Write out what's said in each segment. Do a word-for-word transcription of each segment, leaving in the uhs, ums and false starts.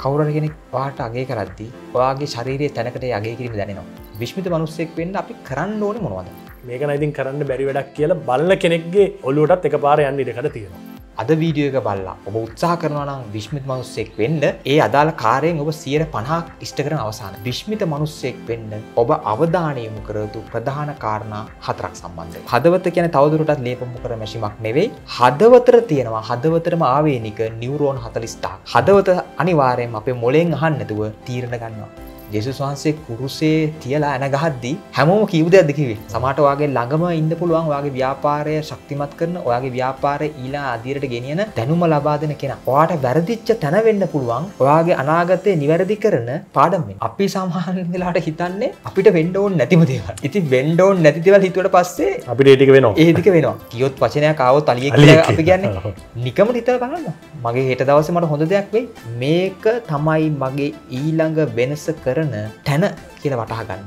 කවුරු හරි කෙනෙක් ඔයාට අගය කරද්දී ඔයාගේ ශාරීරික තැනකට ඒ අගය කිරීම දැනෙනවා. විශ්මිත මිනිස්සෙක් වෙන්න අපි කරන්න ඕනේ මොනවද? මේක නම් ඉතින් කරන්න බැරි වැඩක් කියලා බලන කෙනෙක්ගේ ඔළුවටත් එකපාර යන්න ඉඩකඩ තියෙනවා. අද වීඩියෝ එක බලලා ඔබ උත්සාහ කරනවා නම් විශ්මිත මිනිස්සෙක් වෙන්න ඒ අදාළ කාර්යයෙන් ඔබ සියයට පනහක් ඉෂ්ට කරන අවසාන විශ්මිත මිනිස්සෙක් වෙන්න ඔබ අවධානය යොමු කර යුතු ප්‍රධාන කාරණා හතරක් සම්බන්ධයි. හදවත කියන්නේ තවදුරටත් ලේපමු කර මැෂිමක් නෙවෙයි. හදවතට තියෙනවා හදවතටම ආවේනික නියුරෝන් හතළිස් පහක්. හදවත අනිවාර්යයෙන්ම අපේ මොලෙන් අහන්න නැතුව තීරණ ගන්නවා. ජේසුස් වහන්සේ කුරුසේ තියලා ඇන ගහද්දී හැමෝම කීව දෙයක්ද කිව්වේ? සමහරට ඔයාගේ ළඟම ඉන්න පුළුවන් ඔයාගේ ව්‍යාපාරය ශක්තිමත් කරන ඔයාගේ ව්‍යාපාරය ඊළඟ අදියරට ගෙනියන දැනුම ලබා දෙන කෙනා. ඔයාට වැරදිච්ච තැන වෙන්න පුළුවන් ඔයාගේ අනාගතය නිවැරදි කරන පාඩම් වෙන. අපි සාමාන්‍ය වෙලාවට හිතන්නේ අපිට වෙන්න ඕනේ නැතිම දේවල්. ඉතින් වෙන්න ඕනේ නැති දේවල් හිතුවට පස්සේ අපිට ඒ ටික වෙනවා. ඒ ටික වෙනවා. කියොත් වචනයක් ආවොත් අලියෙක් කියලා අපි කියන්නේ. නිකම හිතලා බලන්න. මගේ හෙට දවසේ මට හොඳ දෙයක් වෙයි. මේක තමයි මගේ ඊළඟ වෙනස කරන තැන කියලා වටහා ගන්න.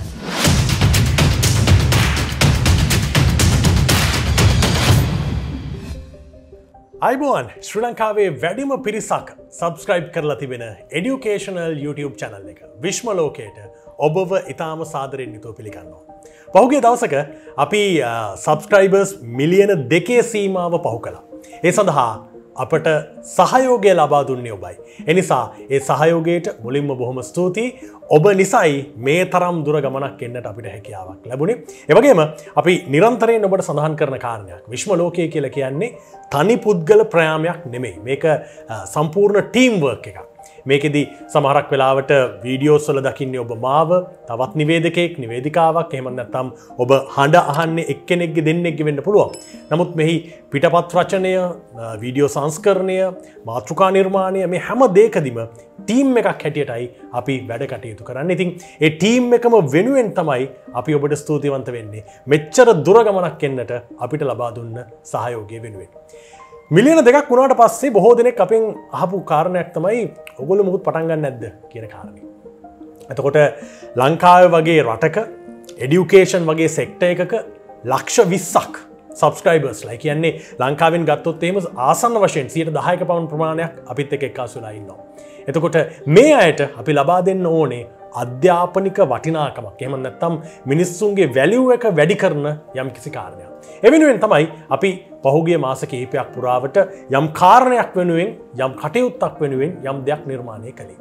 අයිබෝන් ශ්‍රී ලංකාවේ වැඩිම පිරිසක් සබස්ක්‍රයිබ් කරලා තිබෙන එඩියුකේෂනල් YouTube channel එක විශ්ම ලෝකයට ඔබව ඉතාම සාදරයෙන් යුතුව පිළිගන්නවා. පහුගිය දවසක අපි සබස්ක්‍රයිබර්ස් මිලියන දෙකේ සීමාව පහු කළා. ඒ සඳහා අපට සහයෝගය ලබා දුන්නේ ඔබයි. එනිසා ඒ සහයෝගයට මුලින්ම බොහොම ස්තුතියි. ඔබ නිසයි මේ තරම් දුර ගමනක් එන්නට අපිට හැකියාවක් ලැබුණේ. ඒ වගේම අපි නිරන්තරයෙන් ඔබට සඳහන් කරන කාරණයක් විශ්ම ලෝකය කියලා කියන්නේ තනි පුද්ගල ප්‍රයාමයක් නෙමෙයි. මේක සම්පූර්ණ ටීම් වර්ක් එකක්. මේකෙදි සමහරක් වෙලාවට වීඩියෝස් වල දකින්නේ ඔබ මාව, තවත් නිවේදකයෙක්, නිවේදිකාවක්, එහෙම නැත්නම් ඔබ හඬ අහන්නේ එක්කෙනෙක්ගේ දෙන්නෙක්ගේ වෙන්න පුළුවන්. නමුත් මෙහි පිටපත් රචනය, වීඩියෝ සංස්කරණය, මාතෘකා නිර්මාණය මේ හැම දෙයකදීම ටීම් එකක් හැටියටයි අපි වැඩ කටයුතු කරන්නේ. ඉතින් ඒ ටීම් එකම වෙනුවෙන් තමයි අපි ඔබට ස්තුතිවන්ත වෙන්නේ. මෙච්චර දුර ගමනක් එන්නට අපිට ලබා දුන්න සහයෝගය වෙනුවෙන්. මිලියන දෙකක් වුණාට පස්සේ බොහෝ දෙනෙක් අපෙන් අහපු කාරණයක් තමයි ඔයගොල්ලෝ මොකද පටන් ගන්න නැද්ද කියන කාරණේ. එතකොට ලංකාවේ වගේ රටක এডুকেෂන් වගේ සෙක්ටර් එකක ලක්ෂ විස්සක් සබස්ක්‍රයිබර්ස්ලා කියන්නේ ලංකාවෙන් ගත්තොත් එහෙම ආසන්න වශයෙන් සියයට දහයක පමණ ප්‍රමාණයක් අපිත් එක්ක එක්කාසු වෙලා ඉන්නවා. එතකොට මේ අයට අපි ලබා දෙන්න ඕනේ අධ්‍යාපනික වටිනාකමක්. එහෙම නැත්නම් මිනිස්සුන්ගේ වැලියු එක වැඩි කරන යම් කිසි කාරණයක්. ඒ වෙනුවෙන් තමයි අපි පහුගිය මාස කිහිපයක් පුරාවට යම් කාරණයක් වෙනුවෙන් යම් කටයුත්තක් වෙනුවෙන් යම් දෙයක් නිර්මාණය කළේ.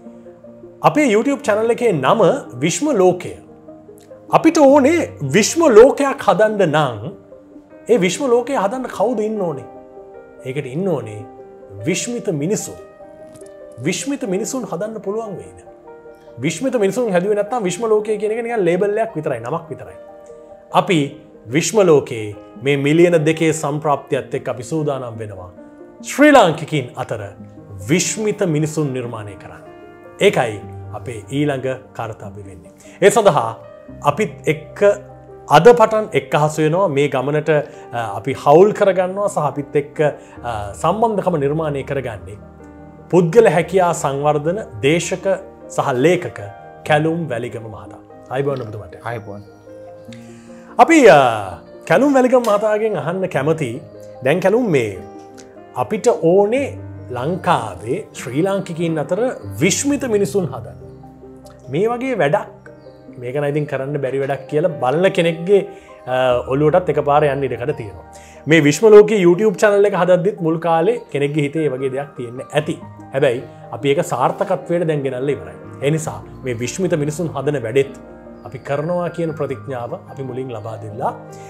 අපේ YouTube channel එකේ නම විශ්ම ලෝකය. අපිට ඕනේ විශ්ම ලෝකයක් හදන්න නම් ඒ විශ්ම ලෝකය හදන්න කවුද ඉන්න ඕනේ? ඒකට ඉන්න ඕනේ විශ්මිත මිනිසුන්. විශ්මිත මිනිසුන් හදන්න පුළුවන් වෙයිද? විශ්මිත මිනිසුන් හැදුවේ නැත්නම් විශ්ම ලෝකය කියන එක නිකන් ලේබල් එකක් විතරයි, නමක් විතරයි. අපි විශ්ම ලෝකයේ මේ මිලියන දෙකේ සම්ප්‍රාප්තියත් එක්ක අපි සූදානම් වෙනවා ශ්‍රී ලාංකිකයින් අතර විශ්මිත මිනිසුන් නිර්මාණය කරන්න. ඒකයි අපේ ඊළඟ කාර්යය වෙන්නේ. ඒ සඳහා අපිත් එක්ක අද පටන් එක්කහසු වෙනවා මේ ගමනට අපි හවුල් කරගන්නවා සහ අපිත් එක්ක සම්බන්ධකම නිර්මාණය කරගන්නේ පුද්ගල හැකියා සංවර්ධන දේශක සහ ලේඛක කැලුම් වැලිගම මහතා. අයිබෝන් ඔබතුමාට. අයිබෝන්. අපි කැලුම් වැලිගම මහතාගෙන් අහන්න කැමති දැන් කැලුම් මේ අපිට ඕනේ ලංකාවේ ශ්‍රී ලාංකිකයින් අතර විශ්මිත මිනිසුන් හදන්න. මේ වගේ වැඩක් මේක නම් ඉතින් කරන්න බැරි වැඩක් කියලා බලන කෙනෙක්ගේ ඔළුවටත් එකපාර යන්න ඉඩකඩ තියෙනවා. මේ විශ්ම ලෝකයේ YouTube channel එක හදද්දිත් මුල් කාලේ කෙනෙක්ගේ හිතේ මේ වගේ දෙයක් තියෙන්න ඇති. හැබැයි අපි ඒක සාර්ථකත්වයට දැන් ගෙනල්ලා ඉවරයි. ඒ නිසා මේ විශ්මිත මිනිසුන් හදන වැඩෙත් අපි කරනවා කියන ප්‍රතිඥාව අපි මුලින් ලබා දෙලා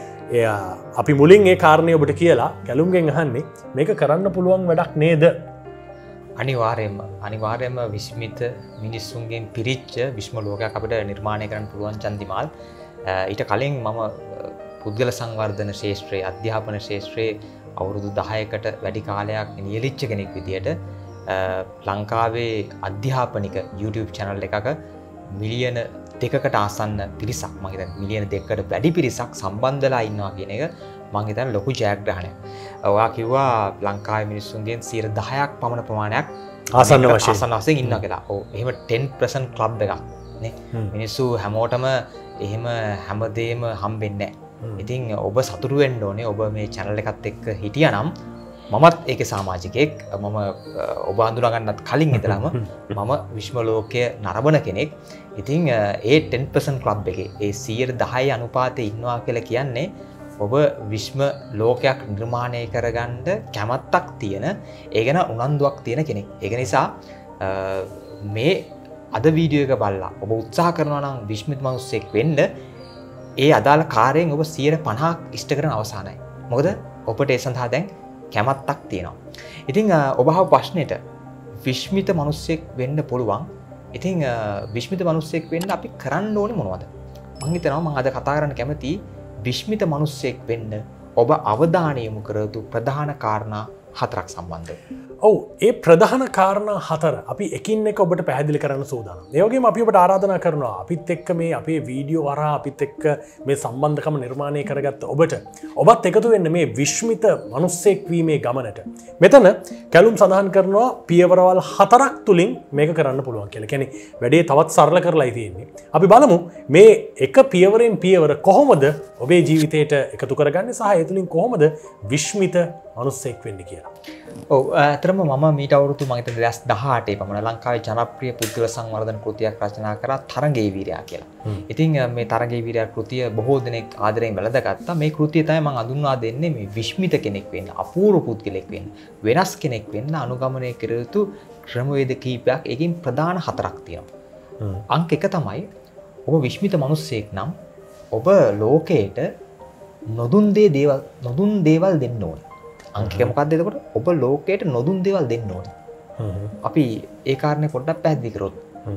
අපි මුලින් ඒ කාරණය ඔබට කියලා කැලුම්ගෙන් අහන්නේ මේක කරන්න පුළුවන් වැඩක් නේද? අනිවාර්යයෙන්ම අනිවාර්යයෙන්ම විශ්මිත මිනිස්සුන්ගෙන් පිරිච්ච විශ්ම ලෝකයක් අපිට නිර්මාණය කරන්න පුළුවන් චන්දිමාල්. ඊට කලින් මම පුද්ගල සංවර්ධන ශාස්ත්‍රයේ අධ්‍යාපන ශාස්ත්‍රයේ අවුරුදු දහයකට වැඩි කාලයක් නියැලිච්ච කෙනෙක් විදියට ලංකාවේ අධ්‍යාපනික YouTube channel එකක මිලියන දෙකකට ආසන්න පිරිසක් මම හිතන්නේ මිලියන දෙකකට වැඩි පිරිසක් සම්බන්ධලා ඉන්නවා කියන එක මම හිතන්නේ ලොකු ජයග්‍රහණයක්. ඔයා කිව්වා ලංකාවේ මිනිස්සුන්ගෙන් සියයට දහයක් පමණ ප්‍රමාණයක් ආසන්න වශයෙන් ආසන්න වශයෙන් ඉන්නවා කියලා. ඔව් එහෙම ten percent club එකක් නේ. මිනිස්සු හැමෝටම එහෙම හැමදේම හම්බෙන්නේ නැහැ. ඉතින් ඔබ සතුටු වෙන්න ඕනේ ඔබ මේ channel එකත් එක්ක හිටියානම් මමත් ඒකේ සමාජිකයෙක්. මම ඔබ හඳුනා ගන්නත් කලින් ඉඳලාම මම විශ්ව ලෝකයේ නරඹන කෙනෙක්. ඉතින් ඒ ten percent club එකේ ඒ සියයට දහය අනුපාතයේ ඉන්නවා කියලා කියන්නේ ඔබ විශ්ව ලෝකයක් නිර්මාණය කරගන්න කැමැත්තක් තියෙන, ඒ ගැන උනන්දුවක් තියෙන කෙනෙක්. ඒක නිසා මේ අද වීඩියෝ එක බලලා ඔබ උත්සාහ කරනවා නම් විශ්මිත මිනිස්සෙක් වෙන්න, ඒ අදාළ කාර්යයෙන් ඔබ සියයට පනහක් ඉෂ්ට කරන අවසానයි. මොකද ඔබට ඒ සඳහා දැන් කැමැත්තක් තියෙනවා. ඉතින් ඔබ අහපු ප්‍රශ්නෙට විශ්මිත මිනිස්සෙක් වෙන්න පුළුවන්. ඉතින් විශ්මිත මිනිස්සෙක් වෙන්න අපි කරන්න ඕනේ මොනවද? මම හිතනවා මම අද කතා කරන්න කැමති විශ්මිත මිනිස්සෙක් වෙන්න ඔබ අවධානය යොමු කර යුතු ප්‍රධාන කාරණා හතරක් සම්බන්ධව. ඔව්, ඒ ප්‍රධාන කාරණා හතර අපි එකින් එක ඔබට පැහැදිලි කරන්න සූදානම්. ඒ වගේම අපි ඔබට ආරාධනා කරනවා අපිත් එක්ක මේ අපේ වීඩියෝ හරහා අපිත් එක්ක මේ සම්බන්ධකම නිර්මාණය කරගත්ත ඔබට ඔබත් එකතු වෙන්න මේ විශ්මිත මිනිස්සෙක් වීමේ ගමනට. මෙතන කැලුම් සඳහන් කරනවා පියවරවල් හතරක් තුලින් මේක කරන්න පුළුවන් කියලා. කියන්නේ වැඩේ තවත් සරල කරලායි තියෙන්නේ. අපි බලමු මේ එක පියවරෙන් පියවර කොහොමද ඔබේ ජීවිතයට එකතු කරගන්නේ සහ ඒ තුලින් කොහොමද විශ්මිත මිනිස්සෙක් වෙන්නේ කියලා. ඔව්, අතරම මම මීට අවුරුදු මම හිතන්නේ දෙදහස් දහඅටේ පමණ ලංකාවේ ජනප්‍රිය පුද්ගල සංවර්ධන කෘතියක් රචනා කරා තරංගේ වීරයා කියලා. ඉතින් මේ තරංගේ වීරයා කෘතිය බොහෝ දෙනෙක් ආදරයෙන් වැළඳගත්තා. මේ කෘතිය තමයි මම අඳුන්වා දෙන්නේ මේ විශ්මිත කෙනෙක් වෙන්න, අපූර්ව පුද්ගලෙක් වෙන්න, වෙනස් කෙනෙක් වෙන්න අනුගමනය කර යුතු ක්‍රමවේද කීපයක්. ඒකෙන් ප්‍රධාන හතරක් තියෙනවා. අංක එක තමයි ඔබ විශ්මිත මිනිස්සෙක් නම් ඔබ ලෝකයට නොදුන් දේ දේවල් නොදුන් දේවල් දෙන්න ඕනේ. අංක එක මොකක්ද එතකොට? ඔබ ලෝකයට නොදුන් දේවල් දෙන්න ඕනේ. අපි ඒ කාරණේ පොඩ්ඩක් පැහැදිලි කරොත්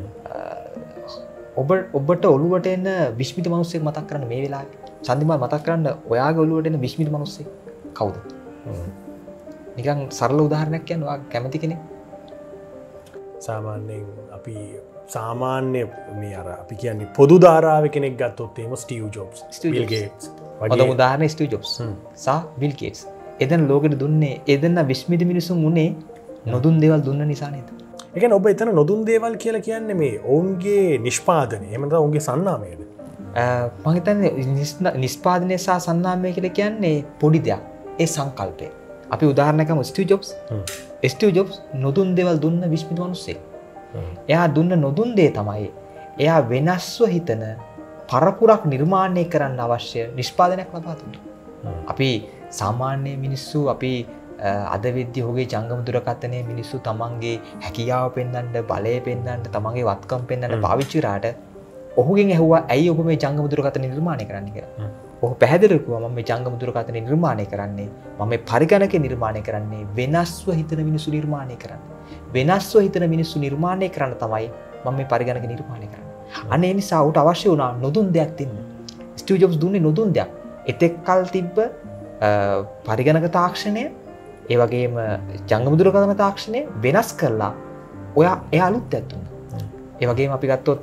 ඔබ ඔබට ඔළුවට එන විශ්මිත මිනිස්සෙක් මතක් කරන්න මේ වෙලාවේ. චන්දිමාල් මතක් කරන්න ඔයාගේ ඔළුවට එන විශ්මිත මිනිස්සෙක් කවුද? නිකන් සරල උදාහරණයක් කියන්න ඔයා කැමති කෙනෙක්. සාමාන්‍යයෙන් අපි සාමාන්‍ය මේ අර අපි කියන්නේ පොදු ධාරාවේ කෙනෙක් ගත්තොත් එහෙම ස්ටීව් ජොබ්ස්, බිල් ගේට්ස් වගේ. හොඳ උදාහරණයක් ස්ටීව් ජොබ්ස් සහ බිල් ගේට්ස්. එදෙන ලෝකෙට දුන්නේ එදෙන විශ්මිත මිනිසුන් උනේ නොදුන් දේවල් දුන්න නිසා නේද? ඒ කියන්නේ ඔබ එතන නොදුන් දේවල් කියලා කියන්නේ මේ ඔවුන්ගේ නිෂ්පාදනය එහෙම නැත්නම් ඔවුන්ගේ සන්නාමයද? මම හිතන්නේ නිෂ්පාදනය සහ සන්නාමය කියලා කියන්නේ පොඩි දෙයක්. ඒ සංකල්පය. අපි උදාහරණයක් ගමු ස්ටීව් ජොබ්ස්. ස්ටීව් ජොබ්ස් නොදුන් දේවල් දුන්න විශ්මිත මිනිසෙක්. එයා දුන්න නොදුන් දේ තමයි එයා වෙනස්ව හිතන පරපුරක් නිර්මාණය කරන්න අවශ්‍ය නිෂ්පාදනයක් ලබා දුන්නා. අපි සාමාන්‍ය මිනිස්සු අපි අද වෙද්දී ඔහුගේ ජංගම දුරකථනයේ මිනිස්සු තමන්ගේ හැකියාව පෙන්වන්න, බලය පෙන්වන්න, තමන්ගේ වත්කම් පෙන්වන්න පාවිච්චි කරාට ඔහුගෙන් ඇහුවා ඇයි ඔබ මේ ජංගම දුරකථන නිර්මාණය කරන්නේ කියලා. ඔහු පැහැදිලිව කිව්වා මම මේ ජංගම දුරකථන නිර්මාණය කරන්නේ මම මේ පරිගණකය නිර්මාණය කරන්නේ වෙනස්ව හිතන මිනිස්සු නිර්මාණය කරන්න. වෙනස්ව හිතන මිනිස්සු නිර්මාණය කරන්න තමයි මම මේ පරිගණක නිර්මාණය කරන්නේ. අන්න ඒ නිසා උට අවශ්‍ය වුණා නොදුන් දෙයක් දෙන්න. ස්ටීව් ජොබ්ස් දුන්නේ නොදුන් දෙයක්. එතෙක් කල් තිබ්බ පරිගණක තාක්ෂණය, ඒ වගේම ජංගම දුරකථන තාක්ෂණය වෙනස් කරලා ඔයා එයා අලුත් දෙයක් දුන්නා. ඒ වගේම අපි ගත්තොත්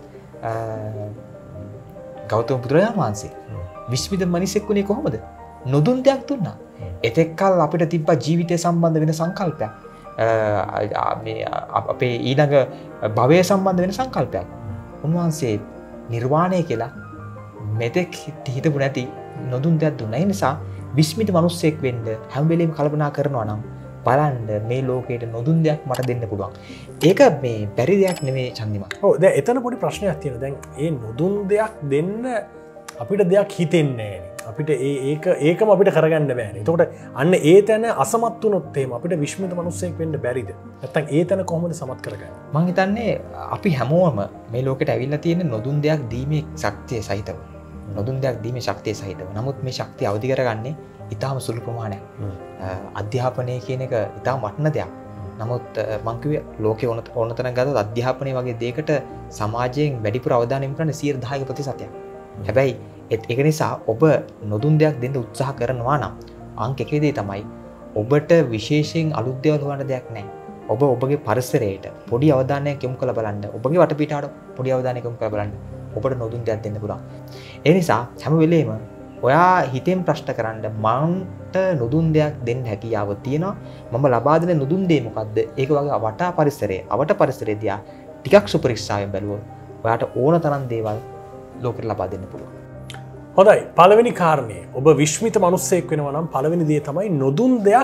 ගෞතම බුදුරජාණන් වහන්සේ විශ්මිත මිනිසෙක් වුණේ කොහොමද? නොදුන් දෙයක් දුන්නා. එතෙක් කල් අපිට තිබ්බ ජීවිතය සම්බන්ධ වෙන සංකල්පයක්, මේ අපේ ඊළඟ භවය සම්බන්ධ වෙන සංකල්පයක්. උන්වහන්සේ නිර්වාණය කියලා මෙතෙක් හිතපු නැති නොදුන් දෙයක් දුන්නා. ඒ නිසා විශ්මිත මිනිස්සෙක් වෙන්න හැම වෙලෙම කල්පනා කරනවා නම් බලන්න මේ ලෝකයට නොදුන් දෙයක් මට දෙන්න පුළුවන්. ඒක මේ බැරි දෙයක් නෙමෙයි චන්දිමා. ඔව්, දැන් එතන පොඩි ප්‍රශ්නයක් තියෙනවා. දැන් ඒ නොදුන් දෙයක් දෙන්න අපිට දෙයක් හිතෙන්නේ නැහැ. අපිට ඒ ඒක ඒකම අපිට කරගන්න බෑනේ. එතකොට අන්න ඒ තැන අසමත් වුණොත් එහෙම අපිට විශ්මිත මිනිස්සෙක් වෙන්න බැරිද? නැත්තම් ඒ තැන කොහොමද සමත් කරගන්නේ? මම හිතන්නේ අපි හැමෝම මේ ලෝකෙට ඇවිල්ලා තියෙන නොදුන් දෙයක් දීමේ ශක්තිය සහිතව. නොදුන් දෙයක් දීමේ ශක්තිය සහිතව. නමුත් මේ ශක්තිය අවදි කරගන්නේ ඉතාම සුළු ප්‍රමාණයක්. අධ්‍යාපනය කියන එක ඉතාම වටින දෙයක්. නමුත් මං කිව්වේ ලෝකේ ඕන ඕන තරම් ගත්තොත් අධ්‍යාපනය වගේ දෙයකට සමාජයෙන් වැඩිපුර අවධානය යොමු කරන්නේ සියයට දහක ප්‍රතිශතයක්. හැබැයි ඒක නිසා ඔබ නොදුන් දෙයක් දෙන්න උත්සාහ කරනවා නම් අංක එකේදී තමයි ඔබට විශේෂයෙන් අලුත් දේවල් හොයන්න දෙයක් නැහැ. ඔබ ඔබගේ පරිසරයට පොඩි අවධානයක් යොමු කරලා බලන්න. ඔබගේ වටපිටාවට පොඩි අවධානයක් යොමු කරලා බලන්න. ඔබට නොදුන් දෙයක් දෙන්න පුළුවන්. ඒ නිසා හැම වෙලේම ඔයා හිතෙන් ප්‍රශ්න කරන්න මන්ට නොදුන් දෙයක් දෙන්න හැකියාව තියෙනවා. මම ලබා දෙන නොදුන් දේ මොකද්ද? ඒක වගේ වටා පරිසරයේ, අවට පරිසරයේ දිහා ටිකක් සුපරික්ෂාවෙන් බැලුවොත් ඔයාට ඕන තරම් දේවල් ලෝකෙට ලබා දෙන්න පුළුවන්. හොඳයි, පළවෙනි කාරණේ ඔබ විශ්මිත මිනිස්සෙක් වෙනවා නම් පළවෙනි දේ තමයි නොදුන් දෙයක්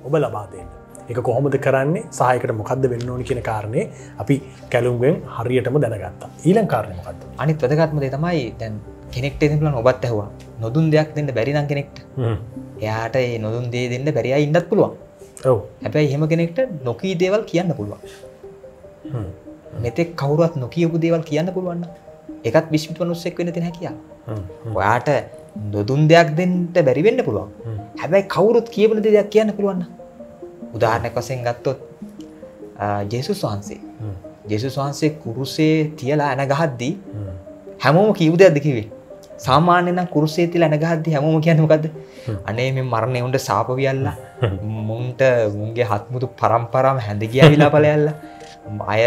ඔබ ලබා දෙන්න. ඒක කොහොමද කරන්නේ සහ ඒකට මොකද්ද වෙන්න ඕන කියන කාරණේ අපි කැලුම්ගෙන් හරියටම දැනගත්තා. ඊළඟ කාරණේ මොකද්ද? අනිත් වැදගත්ම දේ තමයි දැන් කෙනෙක්ට දෙන්න පුළුවන් ඔබත් ඇහුවා. නොදුන් දෙයක් දෙන්න බැරි නම් කෙනෙක්ට. හ්ම්. එයාට ඒ නොදුන් දේ දෙන්න බැරි අය ඉන්නත් පුළුවන්. ඔව්. හැබැයි එහෙම කෙනෙක්ට නොකී දේවල් කියන්න පුළුවන්. හ්ම්. මෙතෙක් කවුරුවත් නොකියපු දේවල් කියන්න පුළුවන් නම් ඒකත් විශ්මිත මිනිස්සෙක් වෙන්න තියෙන හැකියාව. හ්ම්. ඔයාට නොදුන් දෙයක් දෙන්න බැරි වෙන්න පුළුවන්. හැබැයි කවුරුත් කියපු දෙයක් කියන්න පුළුවන් නම් උදාහරණයක් වශයෙන් ගත්තොත් ජේසුස් වහන්සේ. ජේසුස් වහන්සේ කුරුසේ තියලා ඇන ගහද්දී හැමෝම කියපු දෙයක්ද කිව්වේ? සාමාන්‍යයෙන් නම් කුරුසේ තියලා ඇන ගහද්දී හැමෝම කියන්නේ මොකද්ද? අනේ මේ මරණේ උන්ට සාප වියල්ලා. මුන්ට මුන්ගේ හත්මුතු පරම්පරාව හැඳ ගියාවිලා ඵලයල්ලා. අය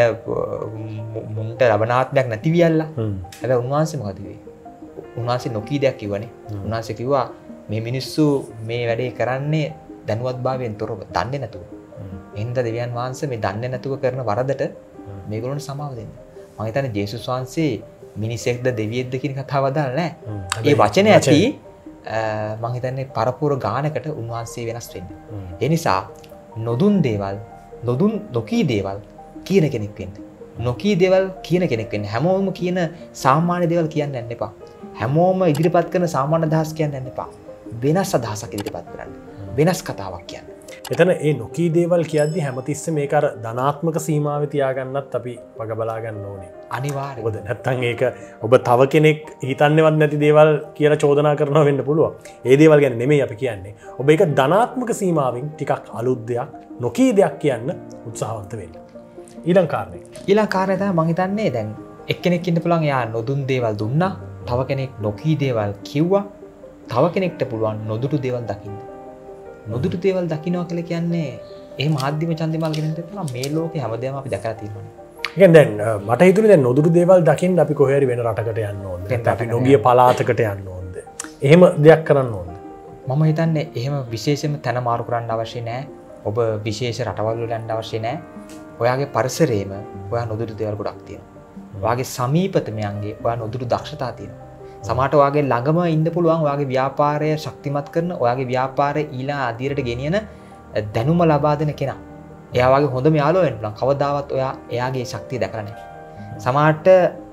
මුන්ට ලබනාත්මයක් නැති වියල්ලා. හැබැයි උන්වහන්සේ මොකද කිව්වේ? උන්වහන්සේ නොකී දෙයක් කිව්වනේ. උන්වහන්සේ කිව්වා මේ මිනිස්සු මේ වැඩේ කරන්නේ දැනුවත්භාවයෙන් තොරව දන්නේ නැතුව. එහෙනම් දෙවියන් වහන්සේ මේ දන්නේ නැතුව කරන වරදට මේගොල්ලන්ට සමාව දෙන්න. මම හිතන්නේ ජේසුස් වහන්සේ මිනිසෙක්ද දෙවියෙක්ද කියන කතාව අදාළ නැහැ. ඒ වචනේ ඇති මම හිතන්නේ පරපුර ගානකට උන්වහන්සේ වෙනස් වෙන්නේ. ඒ නිසා නොදුන් දේවල්, නොදුන් නොකී දේවල් කියන කෙනෙක් වෙන්න. නොකී දේවල් කියන කෙනෙක් වෙන්න. හැමෝම කියන සාමාන්‍ය දේවල් කියන්න යන්න එපා. හැමෝම ඉදිරිපත් කරන සාමාන්‍ය අදහස් කියන්න යන්න එපා. වෙනස් අදහසක් ඉදිරිපත් කරන්න. වෙනස් කතාවක් කියන්න. එතන ඒ නොකී දේවල් කියද්දි හැමතිස්සෙම මේක අර ධනාත්මක සීමාවේ තියාගන්නත් අපි වග බලා ගන්න ඕනේ. අනිවාර්යයෙන්. මොකද නැත්තම් ඒක ඔබ තව කෙනෙක් හිතන්නේවත් නැති දේවල් කියලා චෝදනා කරනවා වෙන්න පුළුවන්. ඒ දේවල් ගැන නෙමෙයි අපි කියන්නේ. ඔබ ඒක ධනාත්මක සීමාවෙන් ටිකක් අලුත් දෙයක් නොකී දෙයක් කියන්න උත්සාහවන්ත වෙන්න. ඊළඟ කාරණේ. ඊළඟ කාරණේ තමයි මම හිතන්නේ දැන් එක්කෙනෙක් ඉන්න පුළුවන් එයා නොදුන් දේවල් දුන්නා. තව කෙනෙක් නොකී දේවල් කිව්වා. තව කෙනෙක්ට පුළුවන් නොදුටු දේවල් දකින්න. නොදුටු දේවල් දකින්නවා කියලා කියන්නේ ඒ මාධ්‍යම ඡන්දමාල් ගෙනින්න පුළුවන් මේ ලෝකේ හැමදේම අපි දැකලා තියෙනවා. ඒ කියන්නේ දැන් මට හිතුනේ දැන් නොදුටු දේවල් දකින්න අපි කොහේ හරි වෙන රටකට යන්න ඕනද? අපි නොගිය පළාතකට යන්න ඕනද? එහෙම දෙයක් කරන්න ඕනද? මම හිතන්නේ එහෙම විශේෂයෙන්ම තන මාරු කරන්න අවශ්‍ය නැහැ. ඔබ විශේෂ රටවල් වල යන්න අවශ්‍ය නැහැ. ඔයාගේ පරිසරයේම ඔයා නොදුටු දේවල් ගොඩක් තියෙනවා. ඔයාගේ සමීපතමයන්ගේ ඔයා නොදුටු දක්ෂතා තියෙනවා. සමහරට ඔයාගේ ළඟම ඉන්න පුළුවන් ඔයාගේ ව්‍යාපාරය ශක්තිමත් කරන ඔයාගේ ව්‍යාපාරය ඊළඟ අදියරට ගෙනියන දැනුම ලබා දෙන කෙනා. එයා වගේ හොඳම යාළුවා වෙන්න පුළුවන්. කවදාවත් ඔයා එයාගේ ශක්තිය දැකලා නැහැ. සමහරට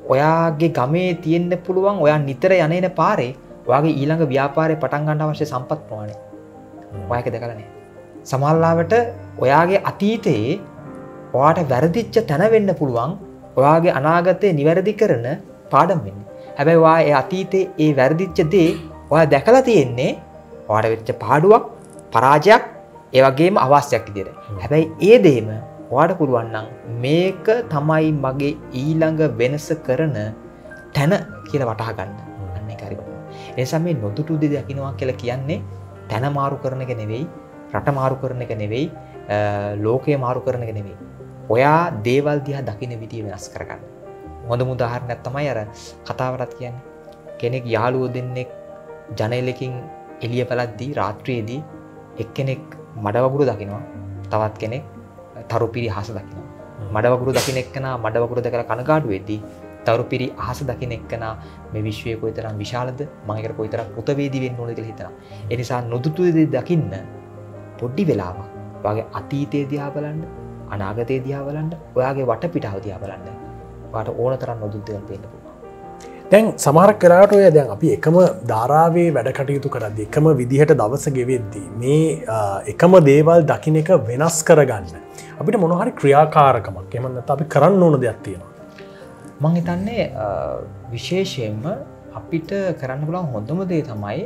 ඔයාගේ ගමේ තියෙන්න පුළුවන් ඔයා නිතර යන එන පාරේ ඔයාගේ ඊළඟ ව්‍යාපාරය පටන් ගන්න අවශ්‍ය සම්පත් ප්‍රමාණය. ඔයාගේ දැකලා නැහැ. සමහරවිට ඔයාගේ අතීතයේ ඔයාට වැරදිච්ච තැන වෙන්න පුළුවන් ඔයාගේ අනාගතේ නිවැරදි කරන පාඩම් වෙන්නේ. හැබැයි ඔයා ඒ අතීතේ ඒ වැරදිච්ච දේ ඔයා දැකලා තියෙන්නේ ඔයාට වෙච්ච පාඩුවක්, පරාජයක්, ඒ වගේම අවාසියක් විදියට. හැබැයි ඒ දේම ඔයාට පුළුවන් නම් මේක තමයි මගේ ඊළඟ වෙනස කරන තැන කියලා වටහා ගන්න. අන්න ඒක හරි බලන්න. ඒ නිසා මේ නොදුටු දේ දකින්නවා කියලා කියන්නේ තැන මාරු කරන එක නෙවෙයි, රට මාරු කරන එක නෙවෙයි, ලෝකය මාරු කරන එක නෙවෙයි. ඔයා දේවල් දිහා දකින්න විදිය වෙනස් කරගන්න. හොඳම උදාහරණයක් තමයි අර කතාවටත් කියන්නේ. කෙනෙක් යාළුවෝ දෙන්නෙක් ජනේලකින් එළිය බලද්දී රාත්‍රියේදී එක්කෙනෙක් මඩ වගුරු දකිනවා. තවත් කෙනෙක් තරුපිරි අහස දකිනවා. මඩ වගුරු දකින්න එක්කනා මඩ වගුරු දැකලා කනගාටු වෙද්දී තරුපිරි අහස දකින්න එක්කනා මේ විශ්වය කොයිතරම් විශාලද මම ඒකට කොයිතරම් උතවේදී වෙන්න ඕනද කියලා හිතනවා. ඒ නිසා නොදුටු දේ දකින්න පොඩි වෙලාවක් ඔයාගේ අතීතය දිහා බලන්න, අනාගතය දිහා බලන්න, ඔයාගේ වටපිටාව දිහා බලන්න. ඔයාට ඕන තරම් නොදුටු දේවල් පේන්න පුළුවන්. දැන් සමහරක් වෙලාවට ඔය දැන් අපි එකම ධාරාවේ වැඩ කටයුතු කරද්දී එකම විදිහට දවස ගෙවෙද්දී මේ එකම දේවල් දකින්න එක වෙනස් කරගන්න අපිට මොන හරි ක්‍රියාකාරකමක් එහෙම නැත්නම් අපි කරන්න ඕන දෙයක් තියෙනවා. මම හිතන්නේ විශේෂයෙන්ම අපිට කරන්න පුළුවන් හොඳම දේ තමයි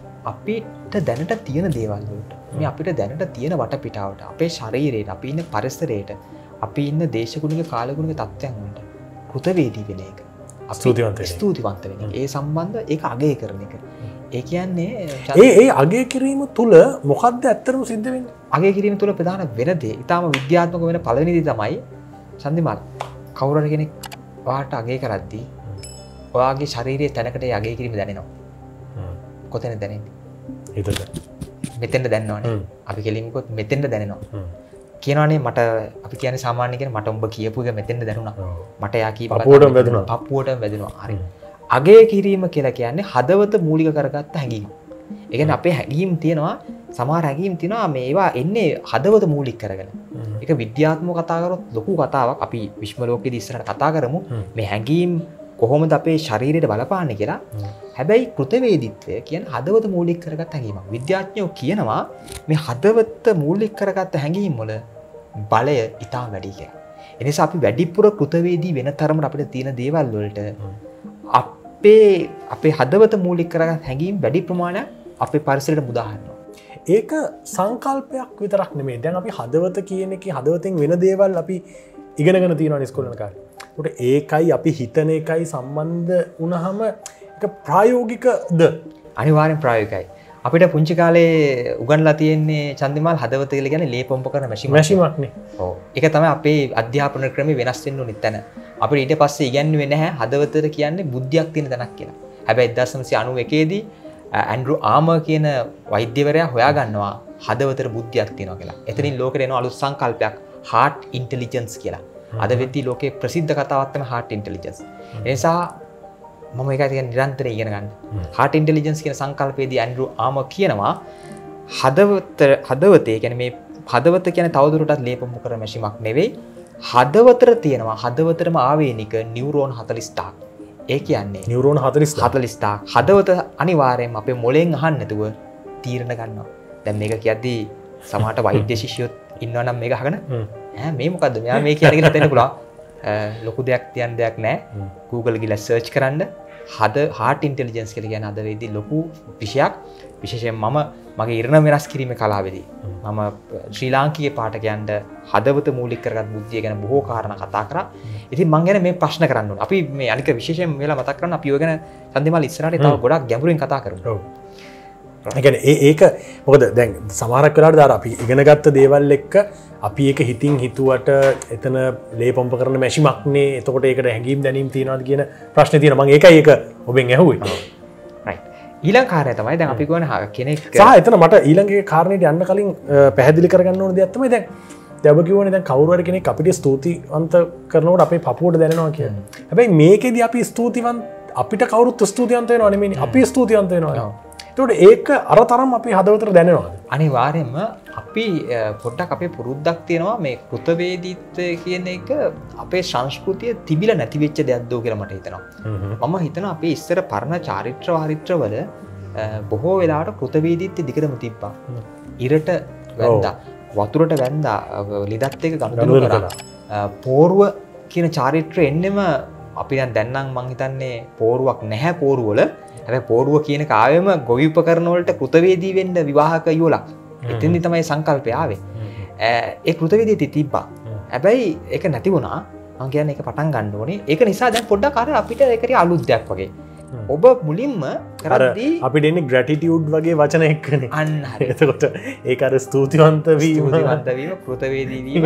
අපිට දැනට තියෙන දේවල් වලට මේ අපිට දැනට තියෙන වටපිටාවට, අපේ ශරීරයට, අපි ඉන්න පරිසරයට, අපි ඉන්න දේශගුණික කාලගුණික තත්ත්වයන් වලට කෘතවේදී වෙන එක. ස්තුතිවන්ත වෙන. ස්තුතිවන්ත වෙන එක. ඒ සම්බන්ධ ඒක අගය කරන එක. ඒ කියන්නේ ඒ ඒ අගය කිරීම තුල මොකද්ද ඇත්තටම සිද්ධ වෙන්නේ? අගය කිරීම තුල ප්‍රධාන වෙන දේ, ඊටාම විද්‍යාත්මක වෙන පළවෙනි දේ තමයි සන්දිමාල්. කවුරු හරි කෙනෙක් ඔයාට අගය කරද්දී ඔයාගේ ශරීරයේ තැනකට ඒ අගය කිරීම දැනෙනවා. කොතැනද දැනෙන්නේ? හිතට. මෙතෙන්ද දැනනවනේ. අපි කෙලින්කොත් මෙතෙන්ද දැනෙනවා. කියනවනේ මට අපි කියන්නේ සාමාන්‍ය කියන මට උඹ කියපු එක මෙතෙන්ද දැනුණා. මට යා කීප පපුවටම වැදුනා. පපුවටම වැදුනා. හරි. අගය කිරීම කියලා කියන්නේ හදවත මූලික කරගත්ත හැඟීම. ඒ කියන්නේ අපේ හැඟීම් තියෙනවා සමහර හැඟීම් තියෙනවා මේවා එන්නේ හදවත මූලික කරගෙන. ඒක විද්‍යාත්මක කතා කරොත් ලොකු කතාවක්. අපි විශ්ව ලෝකයේදී ඉස්සරහට කතා කරමු. මේ හැඟීම් කොහොමද අපේ ශරීරයට බලපාන්නේ කියලා. හැබැයි කෘතවේදීත්වය කියන්නේ හදවත මූලික කරගත්ත හැඟීමක්. විද්‍යාඥයෝ කියනවා මේ හදවත මූලික කරගත්ත හැඟීම් වල බලය ඉතාම වැඩි කියලා. ඒ නිසා අපි වැඩිපුර කෘතවේදී වෙන තරමට අපිට තියෙන දේවල් වලට අපේ අපේ හදවත මූලික කරගත් හැඟීම් වැඩි ප්‍රමාණයක් අපේ පරිසරයට මුදා හරිනවා. ඒක සංකල්පයක් විතරක් නෙමෙයි. දැන් අපි හදවත කියන එකේ හදවතෙන් වෙන දේවල් අපි ඉගෙනගෙන තියෙනවා ඉස්කෝලේ කාලේ. ඒකට ඒකයි අපි හිතන එකයි සම්බන්ධ වුණාම ඒක ප්‍රායෝගිකද? අනිවාර්යෙන් ප්‍රායෝගිකයි. අපිට පුංචි කාලේ උගන්ලා තියෙන්නේ චන්දිමාල් හදවත කියලා කියන්නේ ලේ පොම්ප කරන මැෂින් මැෂිමක් නේ. ඔව්. ඒක තමයි අපේ අධ්‍යාපන ක්‍රමේ වෙනස් වෙන්න උනිත් තැන. අපිට ඊට පස්සේ ඉගැන්වුවේ නැහැ හදවතට කියන්නේ බුද්ධියක් තියෙන තැනක් කියලා. හැබැයි එක්දාස් නවසිය අනූ එකේ දී ඇන්ඩ්‍රු ආමර් කියන වෛද්‍යවරයා හොයාගන්නවා හදවතට බුද්ධියක් තියෙනවා කියලා. එතනින් ලෝකෙට එනවා අලුත් සංකල්පයක් heart intelligence කියලා. අද වෙද්දී ලෝකේ ප්‍රසිද්ධ කතාවක් තමයි heart intelligence. ඒ නිසා මම ඒක ටික නිරන්තරයෙන් ඉගෙන ගන්න. heart intelligence කියන සංකල්පයේදී ඇන්ඩ්‍රු ආමර් කියනවා හදවත හදවතේ කියන්නේ මේ හදවත කියන්නේ තවදුරටත් ලේපොම්ප කරන මැෂිමක් නෙවෙයි. හදවතට තියෙනවා හදවතටම ආවේනික නියුරෝන් හතළිස් පහක්. ඒ කියන්නේ නියුරෝන් හතළිස් පහක්. හදවත අනිවාර්යයෙන්ම අපේ මොලෙන් අහන්න නැතුව තීරණ ගන්නවා. දැන් මේක කියද්දී සමහරට වෛද්‍ය ශිෂ්‍යයොත් ඉන්නවා නම් මේක අහගෙන ඈ මේ මොකද්ද? මෙයා මේ කියන්නේ කියලා හිතෙන්න පුළුවන්. ලොකු දෙයක් තියන්න දෙයක් නැහැ. Google ගිහලා search කරන්න. හද heart intelligence කියලා කියන අද වෙද්දී ලොකු විෂයක්. විශේෂයෙන් මම මගේ ඉරණ වෙනස් කිරීමේ කලාවේදී මම ශ්‍රී ලාංකීය පාඨකයන්ට හදවත මූලික කරගත් බුද්ධිය ගැන බොහෝ කාරණා කතා කරා. ඉතින් මම ගැන මේ ප්‍රශ්න කරන්න ඕනේ. අපි මේ අනික විශේෂයෙන් වෙලා මතක් කරන්න අපි ඔය ගැන සම්දිමාල් ඉස්සරහට තව ගොඩක් ගැඹුරින් කතා කරමු. ඔව්. ඒ කියන්නේ ඒ ඒක මොකද දැන් සමහරක් වෙලාවට දාර අපි ඉගෙන ගත්ත දේවල් එක්ක අපි ඒක හිතින් හිතුවට එතන ලේ පොම්ප කරන මැෂිමක් නේ. එතකොට ඒකට හැංගීම් දැනීම් තියනවාද කියන ප්‍රශ්නේ තියෙනවා. මම ඒකයි ඒක ඔබෙන් ඇහුවේ. ඊළඟ කාරණය තමයි දැන් අපි කියන කෙනෙක් සහ එතන මට ඊළඟ කාරණේට යන්න කලින් පැහැදිලි කරගන්න ඕන දෙයක් තමයි දැන් දැන් ඔබ කියවනේ දැන් කවුරු හරි කෙනෙක් අපිට ස්තුතිවන්ත කරනකොට අපේ පපුවට දැනෙනවා කියන්නේ. හැබැයි මේකෙදි අපි ස්තුතිවන්ත අපිට කවුරුත් ස්තුතිවන්ත වෙනව නෙමෙයි අපි ස්තුතිවන්ත වෙනවා. එතකොට ඒක අර තරම් අපි හදවතට දැනෙනවද? අනිවාර්යයෙන්ම අපි පොඩ්ඩක් අපේ පුරුද්දක් තියෙනවා මේ කෘතවේදීත්වය කියන එක අපේ සංස්කෘතිය තිබිලා නැති වෙච්ච දෙයක් දෝ කියලා මට හිතෙනවා. මම හිතනවා අපේ ඉස්සර පරණ චාරිත්‍ර වාරිත්‍රවල බොහෝ වෙලාවට කෘතවේදීත්වය දිගටම තිබ්බා. ඉරට වැන්දා, වතුරට වැන්දා, ලිදත් එක ගනුදෙනු කරා. පෝරුව කියන චාරිත්‍රය එන්නෙම අපි දැන් දැන් නම් මං හිතන්නේ පෝරුවක් නැහැ පෝරුවල. හැබැයි පෝරුව කියන කාවෙම ගොවි උපකරණ වලට කෘතවේදී වෙන්න විවාහක යෝලක්. එතෙන්දි තමයි සංකල්පය ආවේ. ඒ කෘතවේදීති තිබ්බා. හැබැයි ඒක නැති වුණා. මම කියන්නේ ඒක පටන් ගන්න ඕනේ. ඒක නිසා දැන් පොඩ්ඩක් අර අපිට ඒකට අලුත් දෙයක් වගේ. ඔබ මුලින්ම කරද්දී අපිට එන්නේ ග්‍රැටිටියුඩ් වගේ වචන එක්කනේ. අන්න හරි. එතකොට ඒක අර ස්තුතිවන්ත වීම, ස්තුතිවන්ත වීම, කෘතවේදී වීම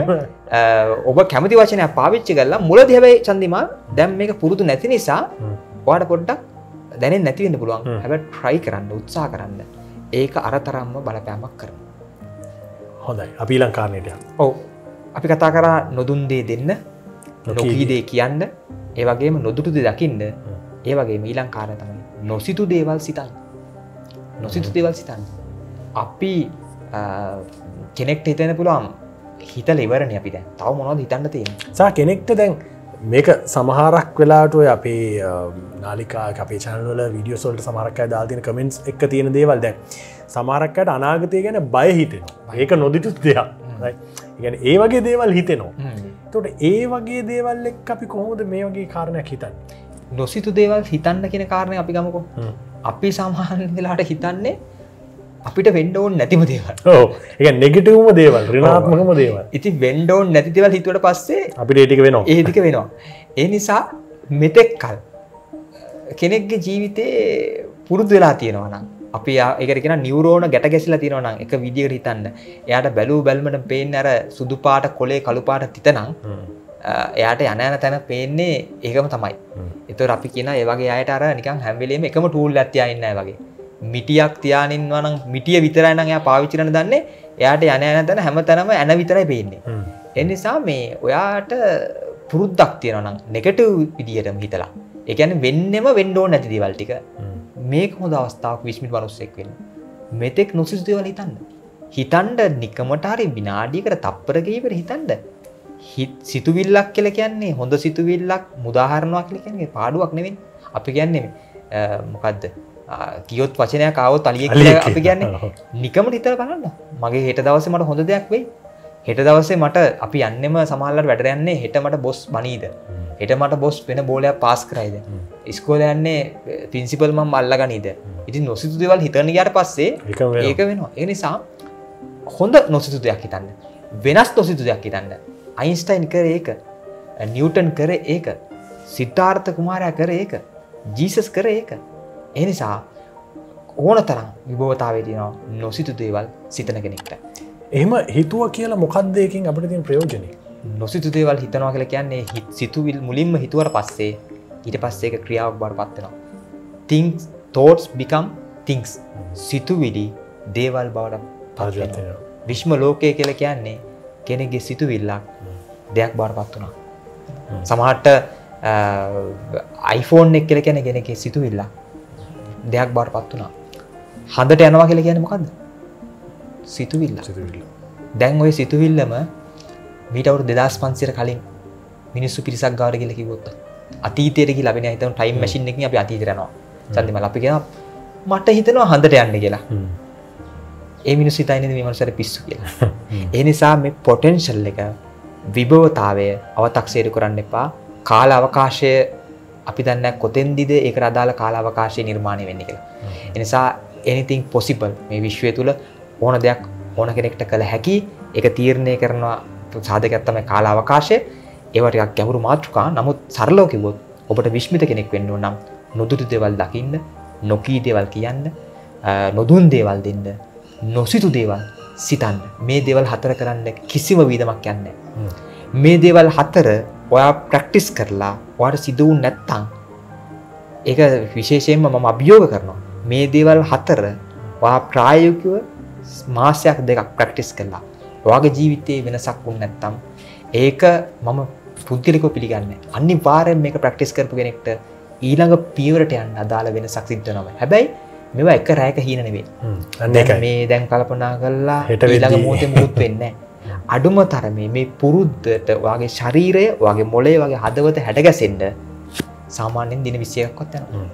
ඔබ කැමති වචනයක් පාවිච්චි කළා. මුලදී හැබැයි චන්දිමාල් දැන් මේක පුරුදු නැති නිසා ඔයාලට පොඩ්ඩක් දැනෙන්නේ නැති වෙන්න පුළුවන්. හැබැයි try කරන්න, උත්සාහ කරන්න. ඒක අර තරම්ම බලපෑමක් කරනවා. හොඳයි. අපි ඊළඟ කාරණේට යමු. ඔව්. අපි කතා කරා නොදුන් දේ දෙන්න, නොකී දේ කියන්න, ඒ වගේම නොදුටු දේ දකින්න. ඒ වගේම ඊළඟ කාරණා තමයි නොසිතු දේවල් සිතන්න. නොසිතු දේවල් සිතන්න. අපි කෙනෙක්ට හිතෙන්න පුළුවන් හිතලා ඉවරනේ අපි දැන්. තව මොනවද හිතන්න තියෙන්නේ? සා කෙනෙක්ට දැන් මේක සමහරක් වෙලාට ඔය අපේ නාලිකා අපේ channel වල වීඩියෝස් වලට සමහරක් අය දාලා තියෙන කමෙන්ට්ස් එක තියෙන දේවල් දැන් සමහරක් අයට අනාගතය ගැන බය හිතෙනවා. ඒක නොදිටු දෙයක්. right? ඒ කියන්නේ ඒ වගේ දේවල් හිතෙනවා. එතකොට ඒ වගේ දේවල් එක්ක අපි කොහොමද මේ වගේ කාරණයක් හිතන්නේ? නොසිතු දේවල් හිතන්න කියන කාරණේ අපි ගමුකෝ. අපි සාමාන්‍ය වෙලාවට හිතන්නේ අපිට වෙන්න ඕනේ නැතිම දේවල්. ඔව්. ඒ කියන්නේ නෙගටිව්ම දේවල්, ඍණාත්මකම දේවල්. ඉතින් වෙන්න ඕනේ නැති දේවල් හිතුවට පස්සේ අපිට ඒ ටික වෙනවා. ඒ ටික වෙනවා. ඒ නිසා මෙතෙක් කල කෙනෙක්ගේ ජීවිතේ පුරුදු වෙලා තියෙනවා නම් අපි ඒකට කියන නියුරෝන ගැට ගැසිලා තියෙනවා නම් එක විදියකට හිතන්න. එයාට බැලූ බැල්මට පේන්නේ අර සුදු පාට කොලේ කළු පාට තිත නම් එයාට යන යන තැන පේන්නේ ඒකම තමයි. ඒතකොට අපි කියන ඒ වගේ අයට අර නිකන් හැම වෙලෙම එකම ටූල් එකක් තියාගෙන නැහැ වගේ. මිටියක් තියාගෙන ඉන්නවා නම් මිටිය විතරයි නම් එයා පාවිච්චි කරන්න දන්නේ. එයාට යන යන තැන හැම තැනම ඇන විතරයි පේන්නේ. ඒ නිසා මේ ඔයාට පුරුද්දක් තියෙනවා නම් නෙගටිව් විදියටම හිතලා. ඒ කියන්නේ වෙන්නෙම වෙන්න ඕනේ නැති දේවල් ටික. මේක හොඳ අවස්ථාවක් විශ්මිත මිනිස්සෙක් වෙන්න. මෙතෙක් නොසිතු දේවල් හිතන්න. හිතන්ඩ නිකමට හරි විනාඩියකට තප්පරක ඉවර හිතන්ඩ සිතුවිල්ලක් කියලා කියන්නේ හොඳ සිතුවිල්ලක් මුදාහරනවා කියලා කියන්නේ පාඩුවක් නෙවෙයි. අපි කියන්නේ මොකද්ද? කියොත් වචනයක් ආවොත් අලියෙක් කියලා අපි කියන්නේ නිකමට හිතලා බලන්න. මගේ හෙට දවසේ මට හොඳ දෙයක් වෙයි. හෙට දවසේ මට අපි යන්නෙම සමහරවල්ලාට වැඩට යන්නේ හෙට මට බොස් බනීද? හෙට මට බොස් වෙන බෝලයක් පාස් කරයිද? ඉස්කෝලේ යන්නේ ප්‍රින්සිපල් මම අල්ලගනීද? ඉතින් නොසිතු දේවල් හිතන්න ගියාට පස්සේ ඒක වෙනවා. ඒ නිසා හොඳ නොසිතු දෙයක් හිතන්න. වෙනස් නොසිතු දෙයක් හිතන්න. අයින්ස්ටයින් කරේ ඒක. නිව්ටන් කරේ ඒක. සිද්ධාර්ථ කුමාරයා කරේ ඒක. ජීසස් කරේ ඒක. ඒ නිසා ඕන තරම් විභවතාවයේ තියෙනවා නොසිතු දේවල් සිතන කෙනෙක්ට. එහෙම හිතුවා කියලා මොකක්ද ඒකෙන් අපිට තියෙන ප්‍රයෝජනේ? නොසිතු දේවල් හිතනවා කියලා කියන්නේ සිතුවිලි මුලින්ම හිතුවට පස්සේ ඊට පස්සේ ඒක ක්‍රියාවක් බවට පත් වෙනවා. things thoughts become things. සිතුවිලි දේවල් බවට පත් වෙනවා. විශ්ම ලෝකය කියලා කියන්නේ කෙනෙක්ගේ සිතුවිල්ලක් දෙයක් බවට පත් වුණා. සමහරට iPhone එක කියලා කියන්නේ කෙනෙක්ගේ සිතුවිල්ලක් දෙයක් බවට පත් වුණා. හඳට යනවා කියලා කියන්නේ මොකද්ද? සිතුවිල්ල. සිතුවිල්ල. දැන් ওই සිතුවිල්ලම මීට අවුරුදු දෙදාස් පන්සියයට කලින් මිනිස්සු පිරිසක් ගාවට ගිහලා කිව්වොත් අතීතයට ගිහලා අපි හිතමු ටයිම් මැෂින් එකකින් අපි අතීතයට යනවා. චන්දිමල් අපි කියනවා මට හිතෙනවා හඳට යන්න කියලා. ඒ මිනිස්සු හිතන්නේ මේ මනුස්සයාට පිස්සු කියලා. ඒ නිසා මේ පොටෙන්ෂල් එක විභවතාවය අව탁සීරු කරන්න එපා. කාල අවකාශය අපි දන්නේ කොතෙන්දිද ඒකට අදාළ කාල අවකාශය නිර්මාණය වෙන්නේ කියලා. ඒ නිසා anything possible මේ විශ්වය තුල ඕන දෙයක් ඕන කෙනෙක්ට කළ හැකි. ඒක තීරණය කරනවා සාධකයක් තමයි කාල අවකාශය. ඒවා ටිකක් ගැඹුරු මාතෘකා. නමුත් සරලව කිව්වොත් ඔබට විශ්මිත කෙනෙක් වෙන්න ඕන නම් නොදුටු දේවල් දකින්න, නොකී දේවල් කියන්න, නොදුන් දේවල් දෙන්න, නොසිතු දේවල් සිතන්න. මේ දේවල් හතර කරන්න කිසිම වීදමක් යන්නේ නැහැ. මේ දේවල් හතර ඔයා ප්‍රැක්ටිස් කරලා ඔයාට සිදු වුනේ නැත්නම් ඒක විශේෂයෙන්ම මම අභියෝග කරනවා. මේ දේවල් හතර ඔයා ප්‍රායෝගිකව මාසයක් දෙකක් ප්‍රැක්ටිස් කළා. ඔයාගේ ජීවිතේ වෙනසක් වුනේ නැත්නම් ඒක මම පුද්ගලිකව පිළිගන්නේ. අනිවාර්යෙන් මේක ප්‍රැක්ටිස් කරපු කෙනෙක්ට ඊළඟ පියවරට යන්න අදාළ වෙනසක් සිද්ධ වෙනවා. හැබැයි මේවා එක රැයක හීන නෙවෙයි. දැන් මේ දැන් කල්පනා කරලා ඊළඟ මොහොතේ මුකුත් වෙන්නේ නැහැ. අඩුම තරමේ මේ පුරුද්දට ඔයාගේ ශරීරය, ඔයාගේ මොළය, ඔයාගේ හදවත හැඩගැසෙන්න සාමාන්‍යයෙන් දින විසි එකක්වත් යනවා.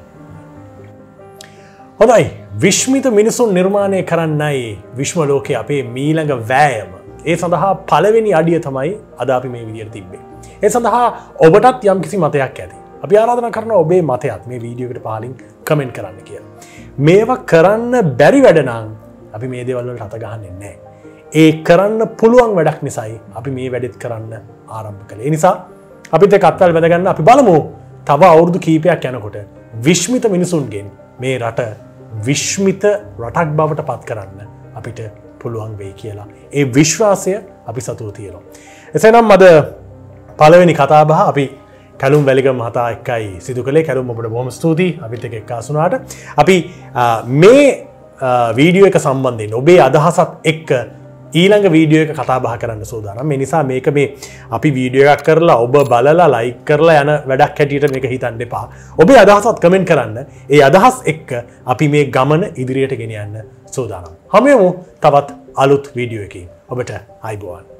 හොඳයි, විශ්මිත මිනිසුන් නිර්මාණය කරන්නයි විශ්ව ලෝකයේ අපේ මීළඟ වෑයම. ඒ සඳහා පළවෙනි අඩිය තමයි අද අපි මේ විදියට තිබ්බේ. ඒ සඳහා ඔබටත් යම් කිසි මතයක් ඇති. අපි ආරාධනා කරනවා ඔබේ මතයත් මේ වීඩියෝ එකට පහලින් කමෙන්ට් කරන්න කියලා. මේවා කරන්න බැරි වැඩ නම් අපි මේ දේවල් වලට අත ගහන්නේ නැහැ. ඒ කරන්න පුළුවන් වැඩක් නිසායි අපි මේ වැඩෙත් කරන්න ආරම්භ කළේ. ඒ නිසා අපිත් එක්ක අත්වල බැඳ ගන්න අපි බලමු තව අවුරුදු කීපයක් යනකොට විශ්මිත මිනිසුන්ගෙන් මේ රට විශ්මිත රටක් බවට පත් කරන්න අපිට පුළුවන් වෙයි කියලා. ඒ විශ්වාසය අපි සතුව තියෙනවා. එසේනම් අද පළවෙනි කතාබහ අපි කැලුම් වැලිගම මහතා එක්කයි සිදු කළේ. කැලුම් ඔබට බොහොම ස්තුතියි අපිත් එක්ක එක්කාසුනාට. අපි මේ වීඩියෝ එක සම්බන්ධයෙන් ඔබේ අදහසත් එක්ක ඊළඟ වීඩියෝ එක කතා බහ කරන්න සූදානම්. මේ නිසා මේක මේ අපි වීඩියෝ එකක් කරලා ඔබ බලලා ලයික් කරලා යන වැඩක් හැටියට මේක හිතන්න එපා. ඔබේ අදහසත් කමෙන්ට් කරන්න. ඒ අදහස් එක්ක අපි මේ ගමන ඉදිරියට ගෙනියන්න සූදානම්. හමු වෙමු තවත් අලුත් වීඩියෝ එකකින්. ඔබට ආයුබෝවන්.